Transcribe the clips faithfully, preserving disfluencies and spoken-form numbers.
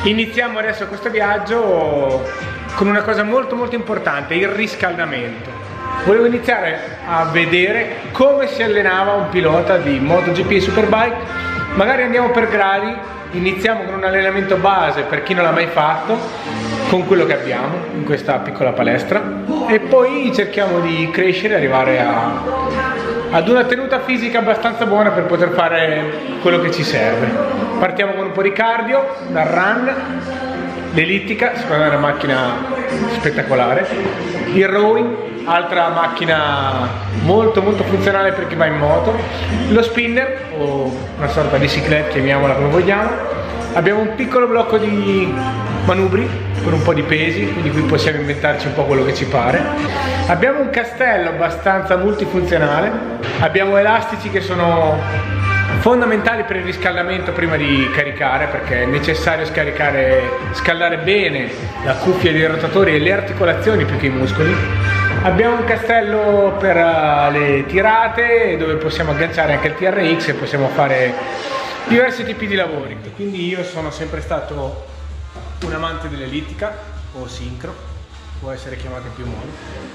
Iniziamo adesso questo viaggio con una cosa molto molto importante, il riscaldamento. Volevo iniziare a vedere come si allenava un pilota di MotoGP e Superbike. Magari andiamo per gradi, iniziamo con un allenamento base per chi non l'ha mai fatto, con quello che abbiamo in questa piccola palestra, e poi cerchiamo di crescere e arrivare a, ad una tenuta fisica abbastanza buona per poter fare quello che ci serve. Partiamo con un po' di cardio, dal run, l'ellittica, secondo me è una macchina spettacolare, il rowing, altra macchina molto molto funzionale per chi va in moto, lo spinner o una sorta di cyclette, chiamiamola come vogliamo. Abbiamo un piccolo blocco di manubri con un po' di pesi, quindi qui possiamo inventarci un po' quello che ci pare. Abbiamo un castello abbastanza multifunzionale, abbiamo elastici che sono fondamentali per il riscaldamento prima di caricare, perché è necessario scaricare, scaldare bene la cuffia dei rotatori e le articolazioni più che i muscoli. Abbiamo un castello per uh, le tirate, dove possiamo agganciare anche il T R X e possiamo fare diversi tipi di lavori. Quindi io sono sempre stato un amante dell'ellittica o sincro, può essere chiamata in più modi.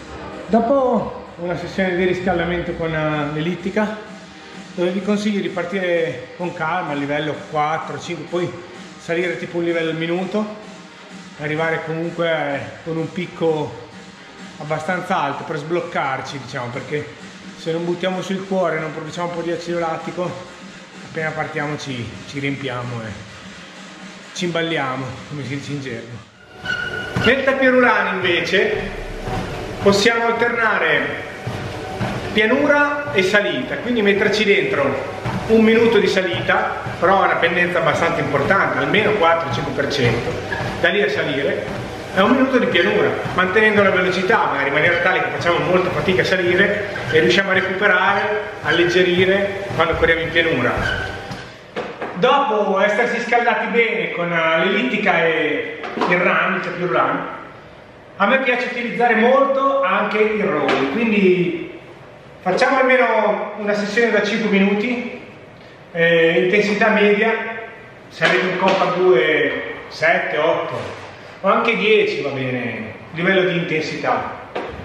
Dopo una sessione di riscaldamento con uh, l'ellittica, dove vi consiglio di partire con calma a livello quattro cinque, poi salire tipo un livello al minuto, arrivare comunque con un picco abbastanza alto per sbloccarci, diciamo, perché se non buttiamo sul cuore, non produciamo un po' di acido lattico, appena partiamo ci, ci riempiamo e ci imballiamo, come si dice in gergo. Nel tapirulano invece possiamo alternare pianura e salita, quindi metterci dentro un minuto di salita, però a una pendenza abbastanza importante, almeno quattro cinque per cento, da lì a salire, e un minuto di pianura, mantenendo la velocità, magari in maniera tale che facciamo molta fatica a salire e riusciamo a recuperare, alleggerire quando corriamo in pianura. Dopo essersi scaldati bene con l'ellittica e il run, il tapirulano, a me piace utilizzare molto anche il rowing, quindi facciamo almeno una sessione da cinque minuti, eh, intensità media, se avete un comfort due, sette, otto o anche dieci va bene, livello di intensità.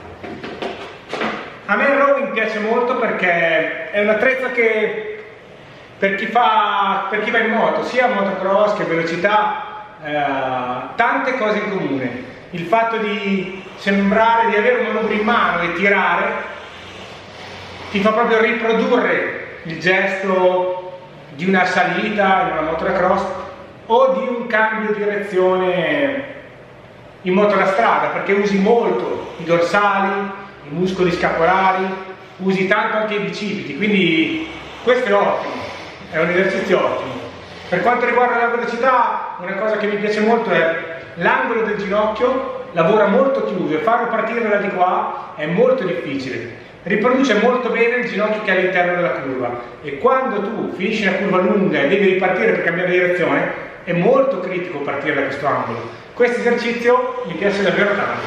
A me il rowing piace molto perché è un attrezzo che per chi, fa, per chi va in moto, sia motocross che velocità, eh, tante cose in comune. Il fatto di sembrare di avere un manubrio in mano e tirare ti fa proprio riprodurre il gesto di una salita in una motocross o di un cambio di direzione in moto da strada, perché usi molto i dorsali, i muscoli scapolari, usi tanto anche i bicipiti, quindi questo è ottimo, è un esercizio ottimo. Per quanto riguarda la velocità, una cosa che mi piace molto è l'angolo del ginocchio, lavora molto chiuso e farlo partire da di qua è molto difficile. Riproduce molto bene il ginocchio che è all'interno della curva, e quando tu finisci una curva lunga e devi ripartire per cambiare direzione è molto critico partire da questo angolo. Questo esercizio mi piace davvero tanto.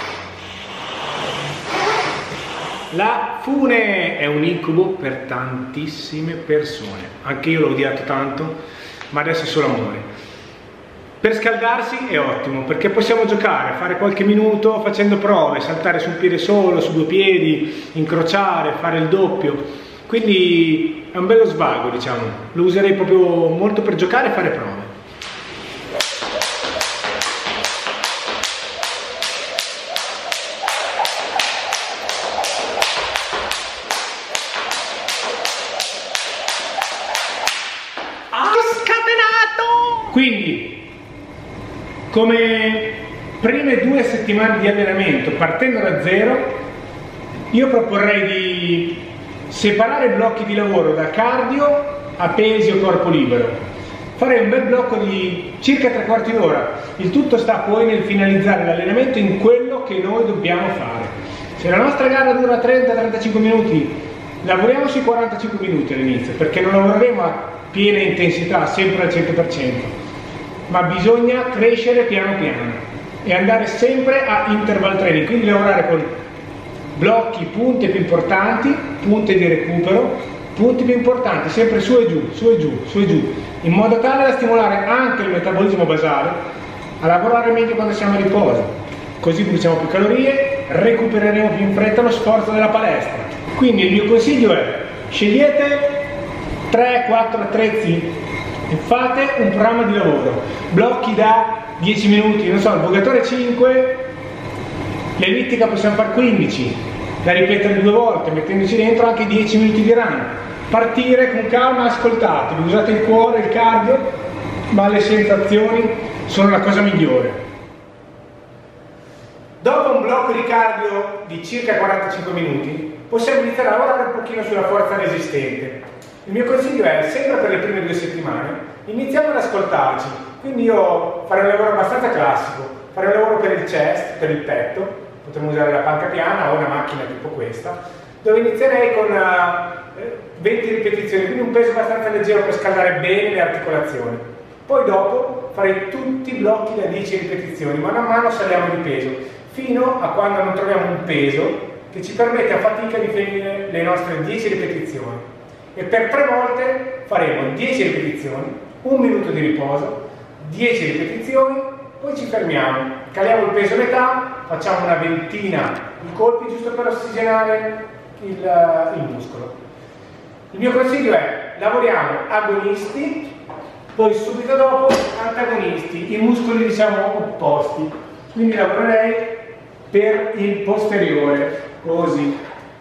La fune è un incubo per tantissime persone, anche io l'ho odiato tanto, ma adesso è solo amore. Per scaldarsi è ottimo, perché possiamo giocare, fare qualche minuto facendo prove, saltare su un piede solo, su due piedi, incrociare, fare il doppio, quindi è un bello svago, diciamo. Lo userei proprio molto per giocare e fare prove. Ah, scatenato! Quindi come prime due settimane di allenamento, partendo da zero, io proporrei di separare i blocchi di lavoro da cardio a pesi o corpo libero. Farei un bel blocco di circa tre quarti d'ora. Il tutto sta poi nel finalizzare l'allenamento in quello che noi dobbiamo fare. Se la nostra gara dura trenta trentacinque minuti, lavoriamo sui quarantacinque minuti all'inizio, perché non lavoreremo a piena intensità, sempre al cento per cento. Ma bisogna crescere piano piano e andare sempre a interval training, quindi lavorare con blocchi, punte più importanti, punte di recupero, punti più importanti, sempre su e giù, su e giù, su e giù, in modo tale da stimolare anche il metabolismo basale a lavorare meglio quando siamo in riposo. Così bruciamo più calorie, recupereremo più in fretta lo sforzo della palestra. Quindi il mio consiglio è: scegliete tre quattro attrezzi e fate un programma di lavoro. Blocchi da dieci minuti, non so, il vogatore cinque, l'ellittica possiamo fare quindici, da ripetere due volte, mettendoci dentro anche dieci minuti di run. Partire con calma, ascoltatevi, usate il cuore, il cardio, ma le sensazioni sono la cosa migliore. Dopo un blocco di cardio di circa quarantacinque minuti, possiamo iniziare a lavorare un pochino sulla forza resistente. Il mio consiglio è, sempre per le prime due settimane, iniziamo ad ascoltarci. Quindi io farei un lavoro abbastanza classico, farei un lavoro per il chest, per il petto, potremmo usare la panca piana o una macchina tipo questa, dove inizierei con uh, venti ripetizioni, quindi un peso abbastanza leggero per scaldare bene le articolazioni. Poi dopo farei tutti i blocchi da dieci ripetizioni, mano a mano saliamo di peso, fino a quando non troviamo un peso che ci permette a fatica di finire le nostre dieci ripetizioni. E per tre volte faremo dieci ripetizioni, un minuto di riposo, dieci ripetizioni, poi ci fermiamo, caliamo il peso a metà, facciamo una ventina di colpi giusto per ossigenare il, il muscolo. Il mio consiglio è: lavoriamo agonisti, poi subito dopo antagonisti, i muscoli diciamo opposti. Quindi lavorerei per il posteriore, così.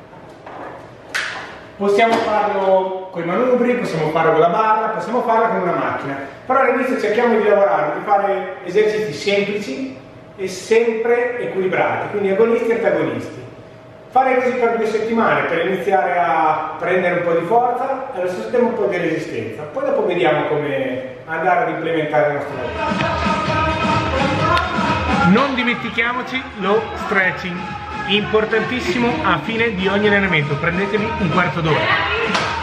Possiamo farlo con i manubri, possiamo farlo con la barra, possiamo farlo con una macchina. Però all'inizio cerchiamo di lavorare, di fare esercizi semplici e sempre equilibrati, quindi agonisti e antagonisti. Fare così per due settimane per iniziare a prendere un po' di forza e allo stesso tempo un po' di resistenza. Poi dopo vediamo come andare ad implementare il nostro lavoro. Non dimentichiamoci lo stretching, importantissimo a fine di ogni allenamento. Prendetevi un quarto d'ora.